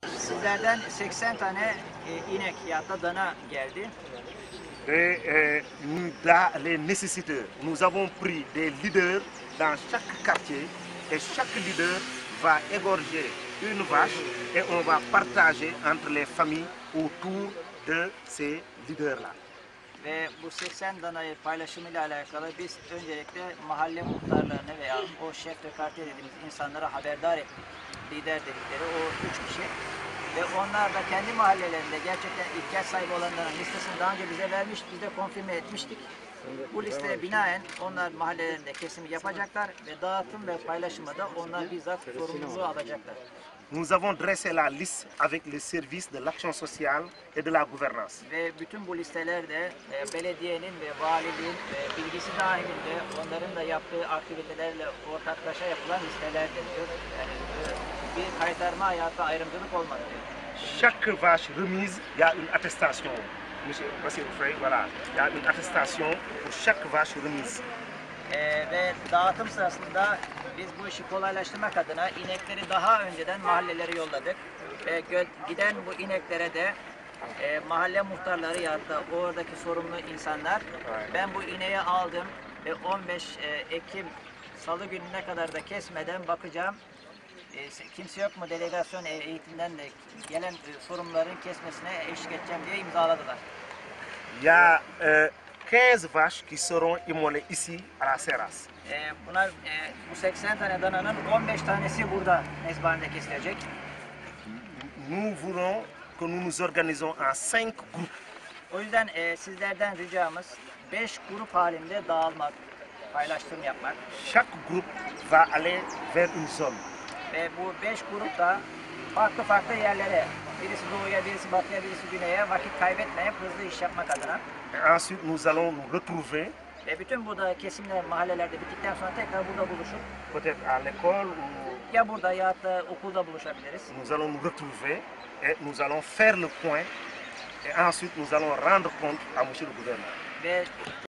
Sizlerden 80 tane inek ya da dana geldi. Et dans les nécessiteux, nous avons pris des leaders dans chaque quartier et chaque leader va égorger une vache et on va partager entre les familles autour de ces leaders-là. Ve bu 80 danayı paylaşımıyla alakalı biz öncelikle mahalle muhtarlarını veya o şef de kartiye dediğimiz insanlara haberdar ettik. Lider dedikleri o 3 kişi. Ve onlar da kendi mahallelerinde gerçekten ihtiyaç sahibi olanların listesini daha önce bize vermiş, biz de konfirme etmiştik. Bu listeye binaen onlar mahallelerinde kesimi yapacaklar ve dağıtım ve paylaşımı da onlar bizzat sorumluluğu alacaklar. Nous avons dressé la liste avec les services de l'action sociale et de la gouvernance. Ve bütün bu listelerde belediyenin ve valiliğin bilgisi dahilinde onların da yaptığı aktivitelerle ortaklaşa yapılan listelerdir. Yani bir kaytarma hayata ayrımcılık olmadı diyor. Chaque vache remise, il y a une attestation. Monsieur Frey, voilà. Il y a une attestation pour chaque vache remise. Ve dağıtım sırasında biz bu işi kolaylaştırmak adına inekleri daha önceden mahallelere yolladık. Ve giden bu ineklere de mahalle muhtarları ya da oradaki sorumlu insanlar ben bu ineği aldım ve 15 Ekim Salı gününe kadar da kesmeden bakacağım. Kimse yok mu delegasyon eğitimden de gelen sorumluların kesmesine eşlik edeceğim diye imzaladılar. Il y a 15 vaches qui seront immolées ici à la Seras. Bu 80 tane dananın 15 tanesi burada mezbanede kesilecek. Nous voulons que nous nous organisons en 5 groupes. O yüzden sizlerden ricamız 5 grup halinde dağılmak, paylaştırma yapmak. Chaque groupe va aller vers une zone. Ve bu 5 grup da farklı yerlere, birisi doğuya, birisi batıya, birisi güneye vakit kaybetmeyip hızlı iş yapmak adına. Et ensuite, nous allons nous retrouver. Ve bütün bu da kesimler mahallelerde bittikten sonra tekrar burada buluşup Peut-être à l'école ou ya burada ya da okulda buluşabiliriz. nous allons nous retrouver et nous allons faire le point et ensuite nous allons rendre compte à monsieur le gouverneur. Ve